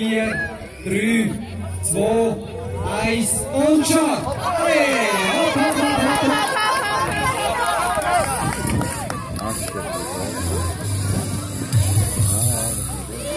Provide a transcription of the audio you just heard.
4, 3, 2, 1 und schon! Hey, hopp, hopp, hopp.